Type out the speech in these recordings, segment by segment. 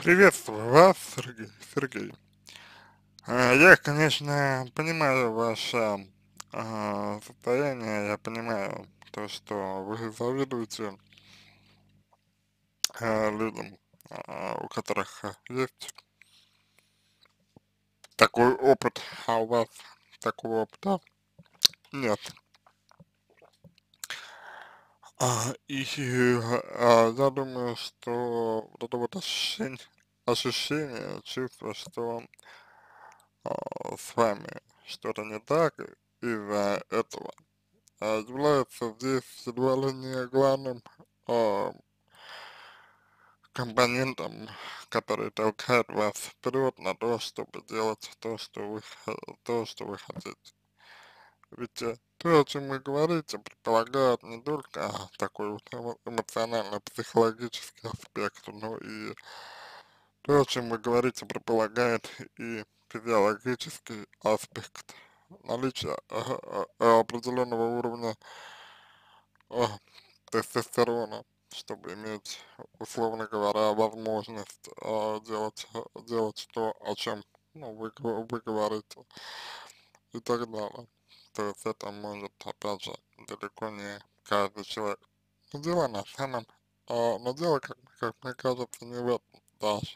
Приветствую вас, Сергей. Я, конечно, понимаю ваше состояние, я понимаю то, что вы завидуете людям, у которых есть такой опыт, а у вас такого опыта нет. Я думаю, что вот это вот ощущение, чувство, что с вами что-то не так из-за этого является здесь едва ли не главным а, компонентом, который толкает вас вперед на то, чтобы делать то, что вы хотите. Ведь то, о чем вы говорите, предполагает не только такой вот эмоционально-психологический аспект, но и то, о чем вы говорите, предполагает и физиологический аспект наличия определенного уровня а, тестостерона, чтобы иметь, условно говоря, возможность делать то, о чем ну, вы говорите и так далее. То есть это может, опять же, далеко не каждый человек. Но дело на самом, но дело, как мне кажется, не в этом даже.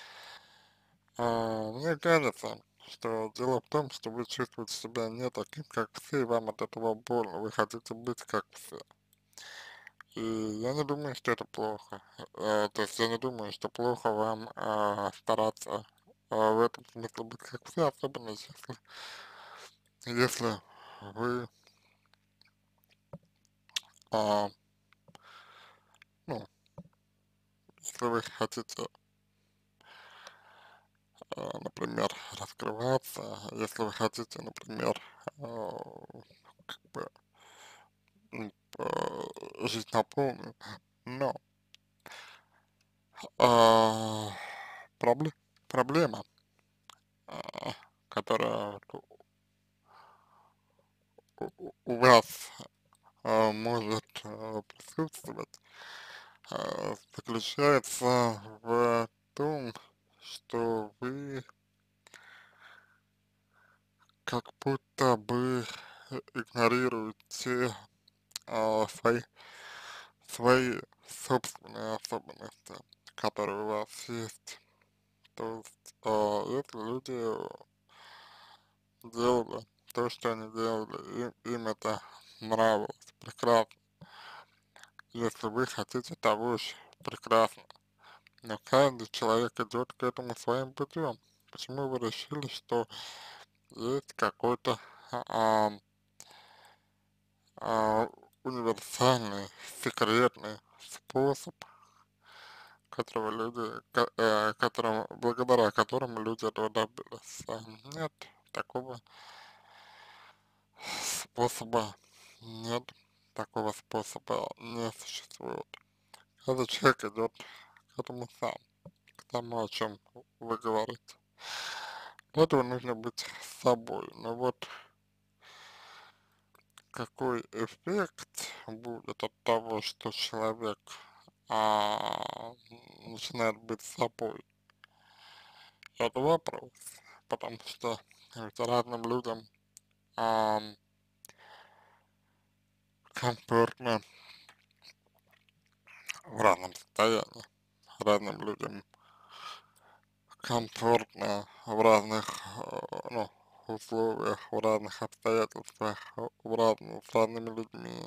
Мне кажется, что дело в том, что вы чувствуете себя не таким, как все, и вам от этого больно. Вы хотите быть как все. И я не думаю, что это плохо. То есть я не думаю, что плохо вам стараться в этом смысле быть как все, особенно если вы, а, ну, если вы хотите, например, раскрываться, если вы хотите, например, как бы, жить на полную, но а, пробле- проблема, а, которая у вас может присутствовать, заключается в том, что вы как будто бы игнорируете свои, свои собственные особенности, которые у вас есть. То есть, если люди делали то, что они делали, им это нравилось, прекрасно. Если вы хотите того же, прекрасно. Но каждый человек идет к этому своим путем. Почему вы решили, что есть какой-то а, а, универсальный, секретный способ, благодаря которому люди этого добились? Нет, такого способа нет, такого способа не существует. Каждый человек идет к этому сам, к тому, о чем вы говорите. Для этого нужно быть собой. Но вот какой эффект будет от того, что человек начинает быть собой? Это вопрос. Потому что ведь разным людям а, комфортно в разном состоянии. Разным людям комфортно в разных, ну, условиях, в разных обстоятельствах, с разными людьми.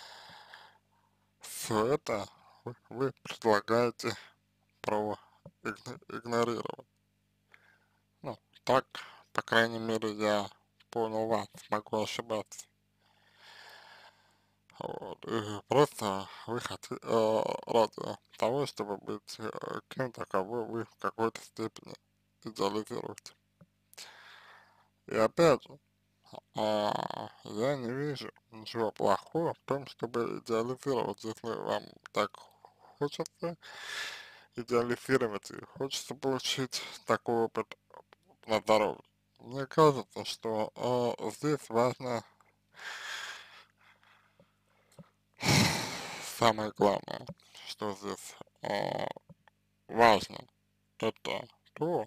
Все это вы предлагаете игнорировать. Ну, так, по крайней мере, я понял вас, могу ошибаться. Вот, и просто вы хотите, ради того, чтобы быть кем-то, кого вы в какой-то степени идеализируете. И опять же, я не вижу ничего плохого в том, чтобы идеализировать, если вам так хочется идеализировать и хочется получить такой опыт на здоровье. Мне кажется, что здесь важно самое главное, что здесь важно, это то,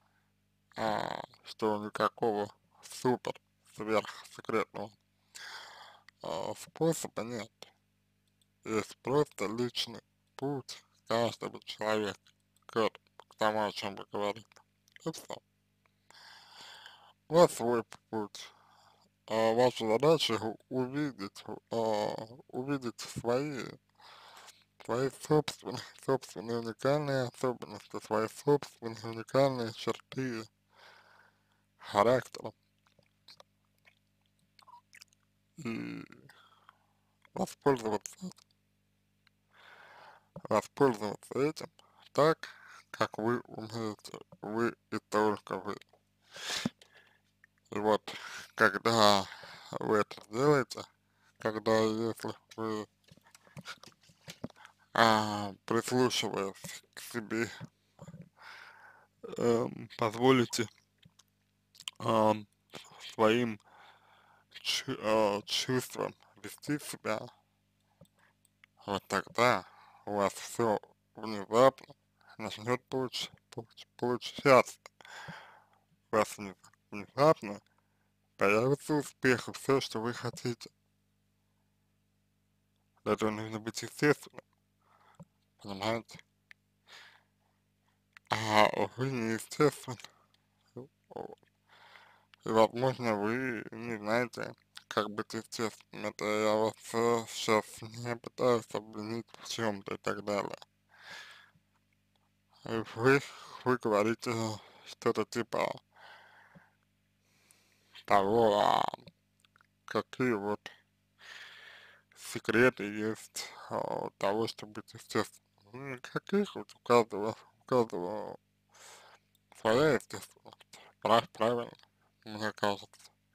что никакого супер сверхсекретного способа нет. Есть просто личный путь каждого человека к тому, о чем вы говорите. И все. У вас свой путь. Ваша задача увидеть свои собственные уникальные особенности, свои собственные уникальные черты характера и воспользоваться, воспользоваться этим так, как вы умеете, вы и только вы. И вот, когда вы это делаете, когда если вы прислушиваясь к себе, позволите ам, своим чувствам вести себя, вот тогда у вас все внезапно начнет получаться. У вас внезапно появится успех и все, что вы хотите. Для этого нужно быть естественным, понимаете? А вы неестественны. Вот. И, возможно, вы не знаете, как быть естественным. Это я вас сейчас не пытаюсь обвинить в чем-то и так далее. И вы говорите что-то типа того, какие вот секреты есть того, чтобы быть естественным. Ну, никаких, вот у каждого своя естественность. Правильно, мне кажется.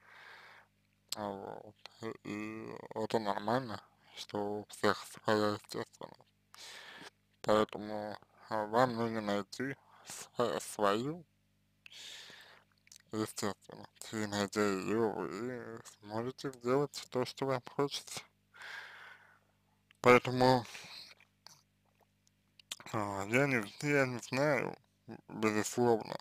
Вот. И это нормально, что у всех своя естественность. Поэтому вам нужно найти свою естественность. И найдя ее, вы сможете сделать то, что вам хочется. Поэтому я не знаю, безусловно,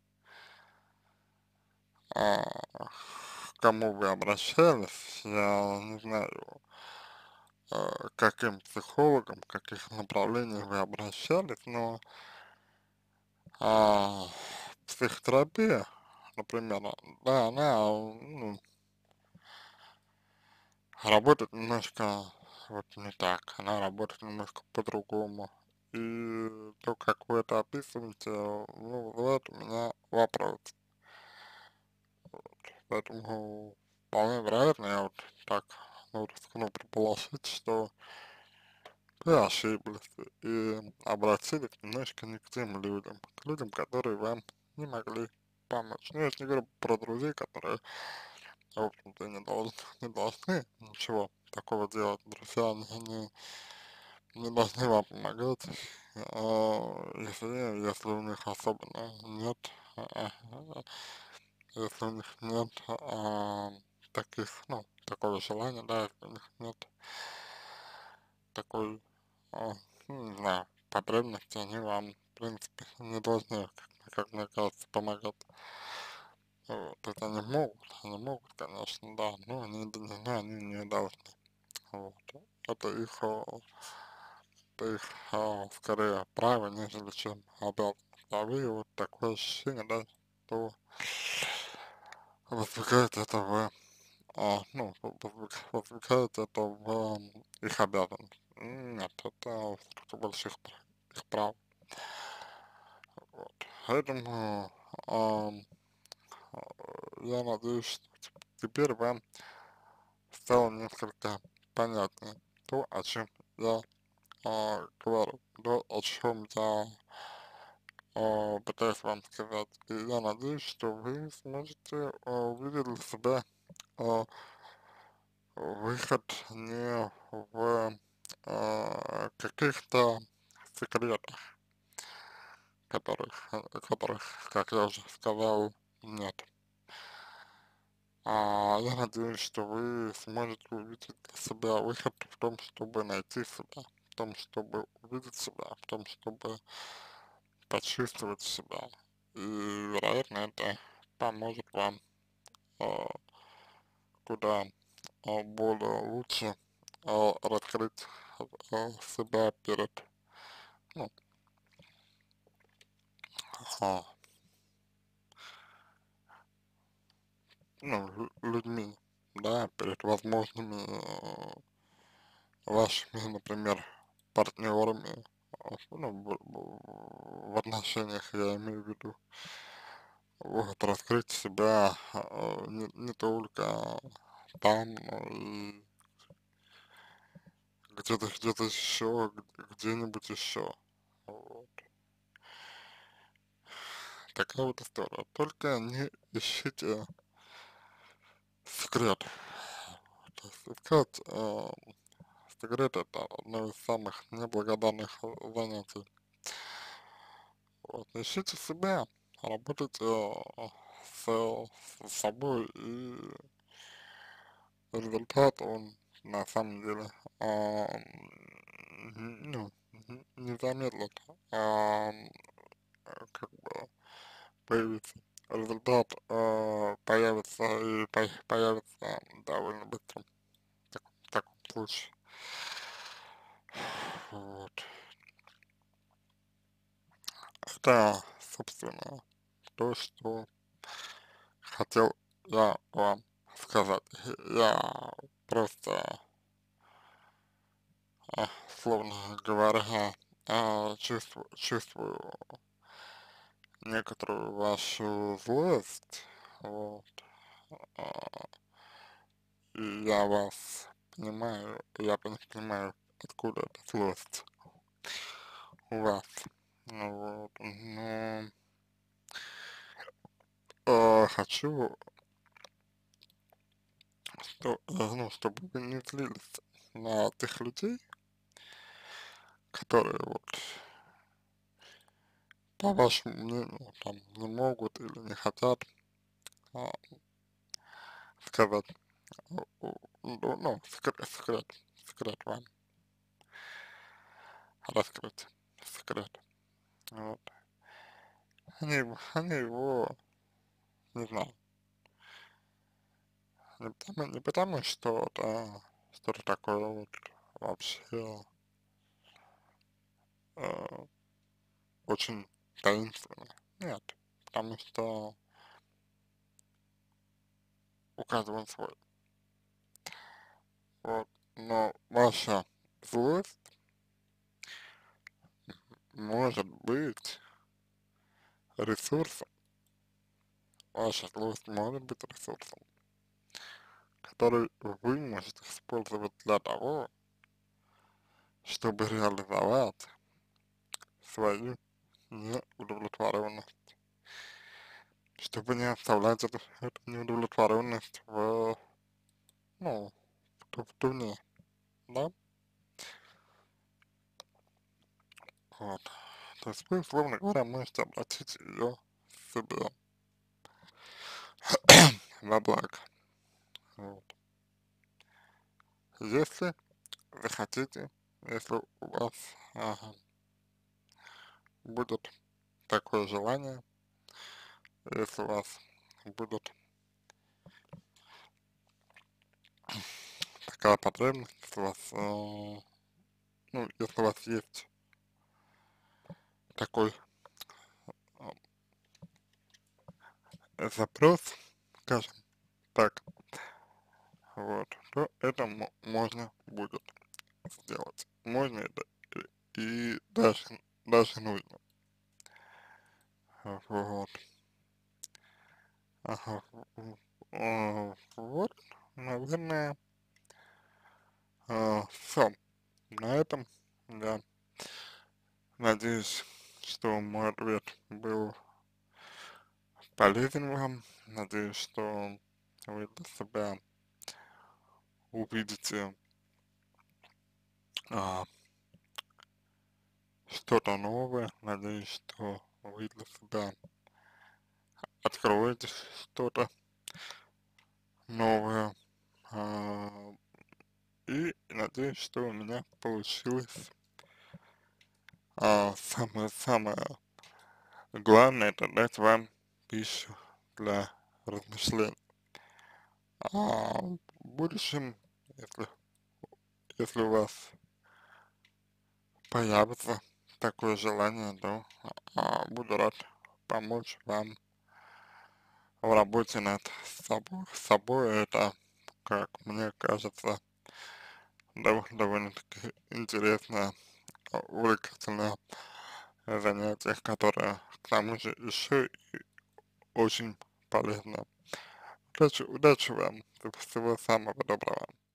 а, к кому вы обращались, я не знаю, каким психологам, в каких направлениях вы обращались, но психотерапия, например, да, она, ну, работает немножко вот не так, она работает немножко по-другому. И то, как вы это описываете, ну, вызывает у меня вопрос. Поэтому вполне вероятно, я вот так, ну, рискну предположить, что вы ошиблись и обратились немножко не к тем людям, к людям, которые вам не могли помочь. Ну, я же не говорю про друзей, которые, в общем-то, не должны ничего такого делать. Друзья, они не должны вам помогать, если у них особенно нет, а, а, если у них нет таких, ну, такого желания, да, если у них нет такой, ну, не знаю, потребности, они вам, в принципе, не должны, как мне кажется, помогать. Вот, это они могут, конечно, да, но они не должны. Вот. Это их скорее право, нежели чем обязанность. А вы вот такое ощущение, да, что возникает это ну, возникает это в их обязанность. Нет, это все-таки больше их право. Вот. Поэтому я надеюсь, что теперь вам стало несколько понятнее то, о чем я говорю, то, о чем я пытаюсь вам сказать. И я надеюсь, что вы сможете увидеть для себя а, выход не в каких-то секретах, которых, как я уже сказал, нет. Я надеюсь, что вы сможете увидеть для себя выход в том, чтобы найти себя, в том, чтобы увидеть себя, в том, чтобы почувствовать себя. И, вероятно, это поможет вам а, куда более лучше раскрыть себя перед, ну, а, ну, людьми, да, перед возможными вашими, например, партнерами, ну, в отношениях я имею в виду, вот, раскрыть себя не только там, но и где-то еще, где-нибудь еще. Вот. Такая вот история. Только не ищите секрет. То есть искать секрет это одно из самых неблагодарных занятий. Вот. Ищите себя, работайте с собой, и результат он на самом деле ну, не замедлит как бы появиться. Результат появится и появится довольно быстро в таком случае. Вот. Это, собственно, то, что хотел я вам сказать. Я просто, словно говоря, чувствую некоторую вашу злость, вот, а, и я вас понимаю, понимаю, откуда эта злость у вас, ну вот, но хочу, ну, чтобы вы не злились на тех людей, которые вот, по вашему мнению, там, не могут или не хотят а, сказать, ну, секрет вам, раскрыть секрет, вот. Они его, не знаю, не потому что это что-то такое вот вообще э, очень таинственное. Нет, потому что у каждого он свой. Вот. Но ваша злость может быть ресурсом, ваша злость может быть ресурсом, который вы можете использовать для того, чтобы реализовать свою неудовлетворенность, чтобы не оставлять эту неудовлетворенность ну, в туне, да, вот. То есть вы, условно говоря, можете обратить ее себе во благо, вот. Если вы хотите, если у вас будет такое желание, если у вас будет такая потребность, если у вас, ну, если у вас есть такой запрос, скажем так, вот, то это можно будет сделать. Можно это и даже нужно. Вот. Ага. Вот, наверное, все. На этом я надеюсь, что мой ответ был полезен вам. Надеюсь, что вы для себя увидите а, что-то новое. Надеюсь, что вы для себя откроете что-то новое. А, и надеюсь, что у меня получилось самое-самое главное это дать вам пищу для размышлений. А в будущем, если, если у вас появится такое желание, то буду рад помочь вам в работе над собой. Это, как мне кажется, довольно-таки интересное, увлекательное занятие, которое к тому же еще и очень полезно. Удачи вам, всего самого доброго.